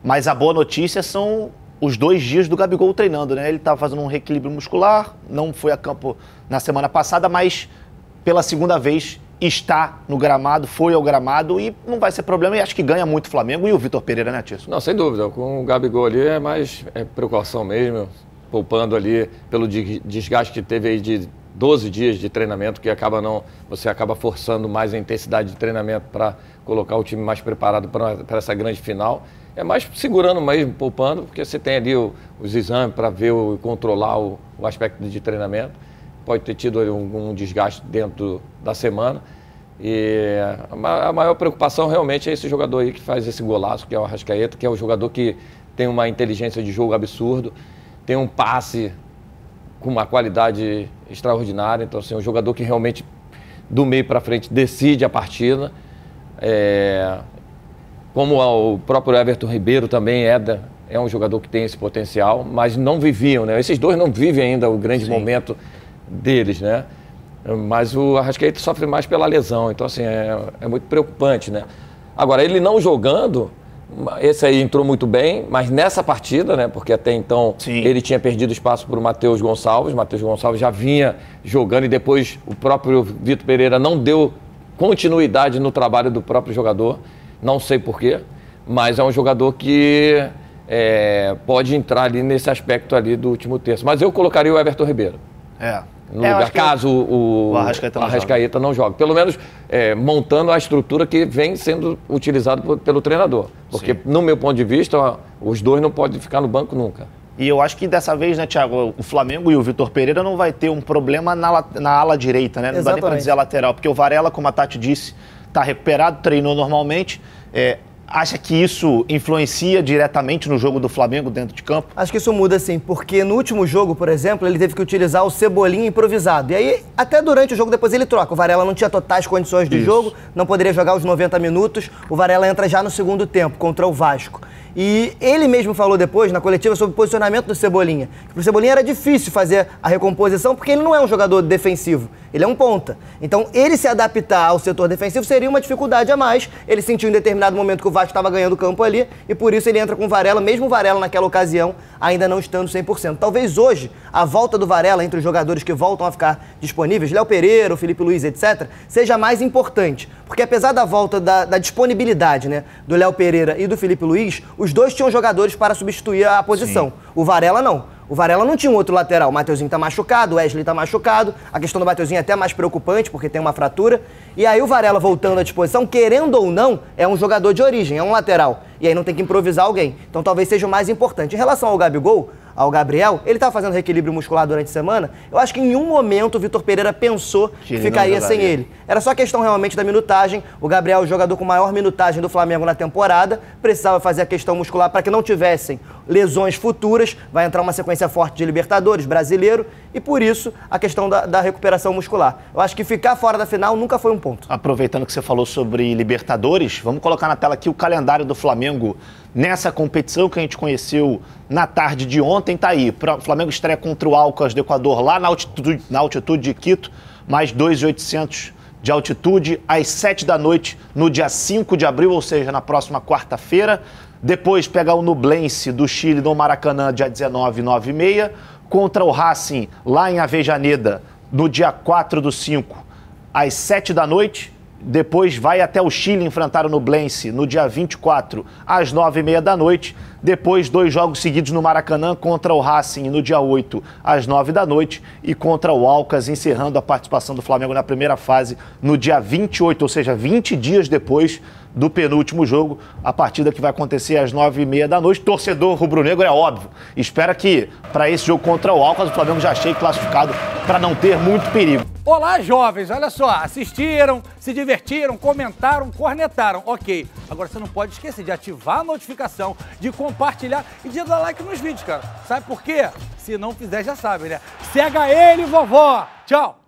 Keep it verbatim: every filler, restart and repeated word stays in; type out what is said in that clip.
Mas a boa notícia são os dois dias do Gabigol treinando, né? Ele estava fazendo um reequilíbrio muscular, não foi a campo na semana passada, mas pela segunda vez está no gramado, foi ao gramado e não vai ser problema. E acho que ganha muito o Flamengo e o Vitor Pereira, né, Tício? Não, sem dúvida. Com o Gabigol ali é mais é precaução mesmo, poupando ali pelo desgaste que teve aí de doze dias de treinamento, que acaba não, você acaba forçando mais a intensidade de treinamento para colocar o time mais preparado para essa grande final. É mais segurando mesmo, poupando, porque você tem ali o, os exames para ver e controlar o, o aspecto de treinamento. Pode ter tido algum desgaste dentro da semana. E a maior preocupação realmente é esse jogador aí que faz esse golaço, que é o Arrascaeta, que é o jogador que tem uma inteligência de jogo absurdo, tem um passe com uma qualidade extraordinária. Então, assim, é um jogador que realmente, do meio para frente, decide a partida. É, como o próprio Everton Ribeiro também é, da, é um jogador que tem esse potencial, mas não viviam, né? Esses dois não vivem ainda o grande Sim. momento deles, né? Mas o Arrascaeta sofre mais pela lesão, então assim, é, é muito preocupante, né? Agora, ele não jogando, esse aí entrou muito bem, mas nessa partida, né? Porque até então Sim. ele tinha perdido espaço para o Matheus Gonçalves, o Matheus Gonçalves já vinha jogando e depois o próprio Vitor Pereira não deu continuidade no trabalho do próprio jogador, não sei porquê, mas é um jogador que é, pode entrar ali nesse aspecto ali do último terço. Mas eu colocaria o Everton Ribeiro. É. No é, lugar, caso o, o Arrascaeta não, Arrascaeta não jogue. Pelo menos é, montando a estrutura que vem sendo utilizada pelo treinador. Porque, Sim. no meu ponto de vista, ó, os dois não podem ficar no banco nunca. E eu acho que dessa vez, né, Thiago, o Flamengo e o Vitor Pereira não vai ter um problema na, na ala direita, né? Não Exatamente. Dá nem pra dizer a lateral, porque o Varela, como a Tati disse, está recuperado, treinou normalmente. É, acha que isso influencia diretamente no jogo do Flamengo dentro de campo? Acho que isso muda sim, porque no último jogo, por exemplo, ele teve que utilizar o Cebolinha improvisado. E aí, até durante o jogo, depois ele troca. O Varela não tinha totais condições de isso. jogo, não poderia jogar os noventa minutos. O Varela entra já no segundo tempo, contra o Vasco. E ele mesmo falou depois, na coletiva, sobre o posicionamento do Cebolinha. Que pro Cebolinha era difícil fazer a recomposição, porque ele não é um jogador defensivo, ele é um ponta. Então, ele se adaptar ao setor defensivo seria uma dificuldade a mais. Ele sentiu em determinado momento que o Vasco estava ganhando o campo ali, e por isso ele entra com o Varela, mesmo o Varela naquela ocasião, ainda não estando cem por cento. Talvez hoje, a volta do Varela entre os jogadores que voltam a ficar disponíveis, Léo Pereira, o Felipe Luiz, etcétera, seja mais importante. Porque apesar da volta da, da disponibilidade, né, do Léo Pereira e do Felipe Luiz, os dois tinham jogadores para substituir a posição. Sim. O Varela não. O Varela não tinha um outro lateral. O Mateuzinho tá machucado, o Wesley tá machucado. A questão do Mateuzinho é até mais preocupante, porque tem uma fratura. E aí o Varela voltando à disposição, querendo ou não, é um jogador de origem, é um lateral. E aí não tem que improvisar alguém. Então talvez seja o mais importante. Em relação ao Gabigol, ao Gabriel, ele estava fazendo reequilíbrio muscular durante a semana. Eu acho que em um momento o Vitor Pereira pensou que, que ficaria sem ele. Era só questão realmente da minutagem. O Gabriel, o jogador com maior minutagem do Flamengo na temporada, precisava fazer a questão muscular para que não tivessem lesões futuras. Vai entrar uma sequência forte de Libertadores, Brasileiro, e por isso a questão da, da recuperação muscular. Eu acho que ficar fora da final nunca foi um ponto. Aproveitando que você falou sobre Libertadores, vamos colocar na tela aqui o calendário do Flamengo nessa competição que a gente conheceu na tarde de ontem. Tá aí, o Flamengo estreia contra o Alcas do Equador lá na altitude, na altitude de Quito, mais dois mil e oitocentos de altitude, às sete da noite no dia cinco de abril, ou seja, na próxima quarta-feira. Depois pega o Nublense do Chile no Maracanã, dia dezenove, nove e meia, contra o Racing lá em Avejaneda no dia quatro do cinco, às sete da noite. Depois vai até o Chile enfrentar o Nublense no dia vinte e quatro, às nove e meia da noite. Depois, dois jogos seguidos no Maracanã contra o Racing no dia oito, às nove da noite. E contra o Alcas, encerrando a participação do Flamengo na primeira fase no dia vinte e oito, ou seja, vinte dias depois do penúltimo jogo, a partida que vai acontecer às nove e meia da noite. Torcedor rubro-negro, é óbvio, espera que para esse jogo contra o Alcas o Flamengo já chegue classificado para não ter muito perigo. Olá, jovens, olha só, assistiram, se divertiram, comentaram, cornetaram, ok. Agora você não pode esquecer de ativar a notificação, de compartilhar e de dar like nos vídeos, cara. Sabe por quê? Se não fizer, já sabe, né? Cega ele, vovó! Tchau!